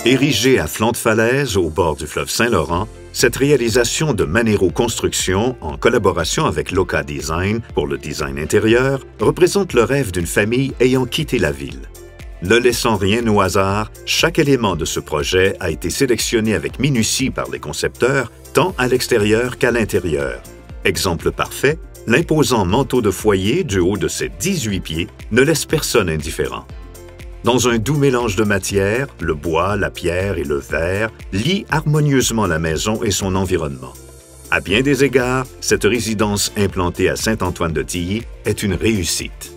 Érigée à flanc de falaise au bord du fleuve Saint-Laurent, cette réalisation de Manero Construction, en collaboration avec Loca Design pour le design intérieur, représente le rêve d'une famille ayant quitté la ville. Ne laissant rien au hasard, chaque élément de ce projet a été sélectionné avec minutie par les concepteurs, tant à l'extérieur qu'à l'intérieur. Exemple parfait, l'imposant manteau de foyer du haut de ses 18 pieds ne laisse personne indifférent. Dans un doux mélange de matières, le bois, la pierre et le verre lient harmonieusement la maison et son environnement. À bien des égards, cette résidence implantée à Saint-Antoine-de-Tilly est une réussite.